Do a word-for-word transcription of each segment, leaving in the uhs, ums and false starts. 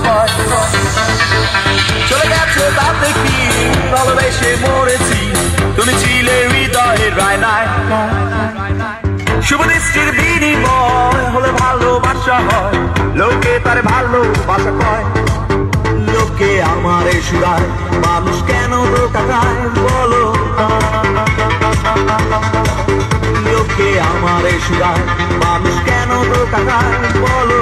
কয় চলে গেছো তাতে কি ভালোবেসে মরেছি তুমি ছিলে হৃদয়ের রায়নায় শুভ দৃষ্টির বিনিময় হলে ভালোবাসা হয় লোকে তার ভালোবাসা কয় লোকে আমারে শুধায় মানুষ কেন ধোঁকা খায় বলো লোকে আমারে শুধায় মানুষ কেন ধোঁকা খায় বলো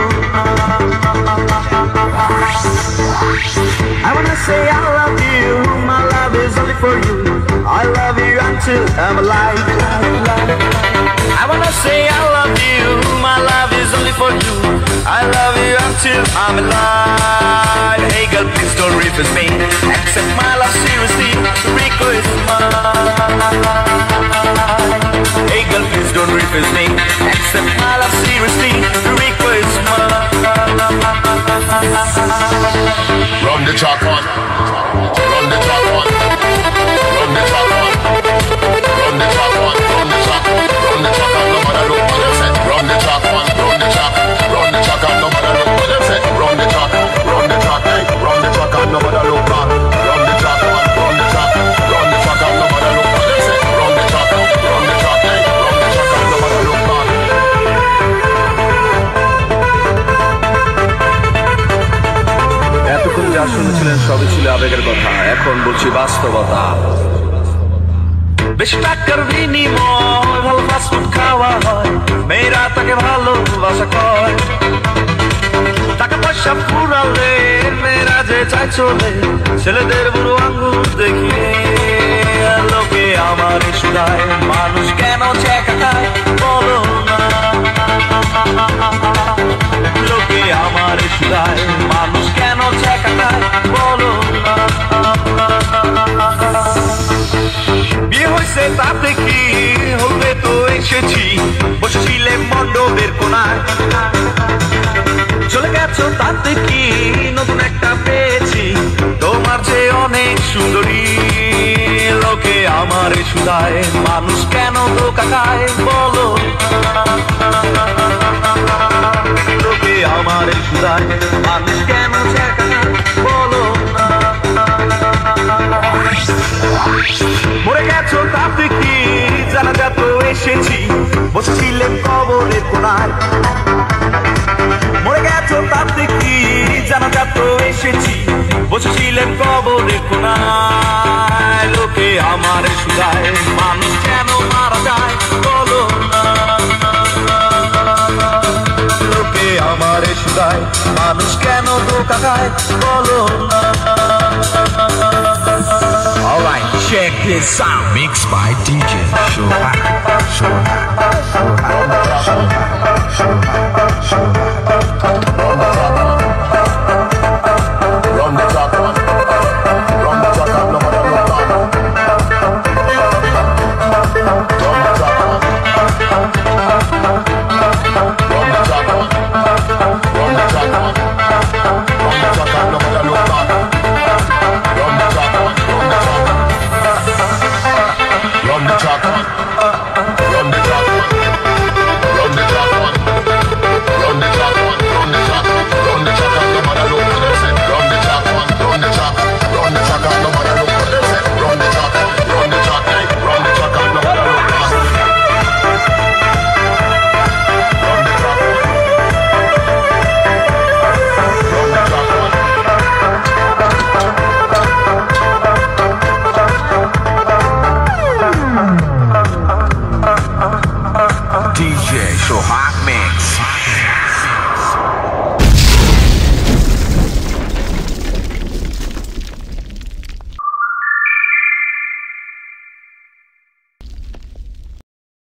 I wanna say I love you my love is only for you I love you until I'm alive I wanna say I love you my love is only for you I love you until I'm alive Hey girl please don't refuse me accept my love seriously Rico is mine Hey girl please don't refuse me accept my love seriously Rico is mine Run the track on Run the track on Run the track on Run the track on Run the track Run the track and nobody look what them say Run the track on Run the track Run the track and nobody look what them say Run the track Run the track hey Run the track and nobody look back Run the track on Run the track Run the track and nobody look what them say Run the track Run the track hey Run the track and nobody look back এতক্ষণ যা শুনেছিলেন সবই ছিল আবেগের কথা এখন বলছি বাস্তবতা বেশি টাকার বিনিময় ভালো ফাস্টফুড খাওয়া হয় মেয়েরা তাকে ভালোবাসা কয় টাকা পয়সা ফুরালে মেয়েরা যে চায় চলে ছেলেদের বুড়ো আঙ্গুল দেখিয়ে লোকে আমার শুধায় মানুষ কেন চেকা খায় বলো না লোকে আমার শুধায় মানুষ কেন চেকা খায় বলো না বিয়ে হয়েছে তাতে কি হবে তো এসেছি বসেছিলে মণ্ডপের কোনায় চলে গেছো তাতে কি নতুন একটা পেয়েছি তোমার যে অনেক সুন্দরী লোকে আমার শুধায় মানুষ কেন ধোঁকা খায় বলো লোকে আমার শুধায় মানুষ কেন ছেঁকা খায় বলো মরে গেছো তাতে কি জানা যত এসেছি বসেছিলেন কবরের কোনায় মরে গেছো তাতে কি জানা যত এসেছি বসেছিলেন কবরের কোনায় লোকে আমার শুধায় মানুষ কেন মারা যায় বলো না লোকে আমার শুধায় মানুষ কেন ধোঁকা খায় বলো না Alright, check this out. Mixed by D J Shohak. Shohak. Shohak. Shohak. Shohak. Run the track on Run the track and nobody look back Run the track on Run the track on Run the track on Run the track and nobody look back Run the track on Run the track on Run the track on Run the track on Run the track on Run the track Run the track and nobody look what them say Run the track on Run the track Run the track and nobody look what them say Run the track Run the track hey Run the track and nobody look back Run the track Run the track on D J Shohak Mix.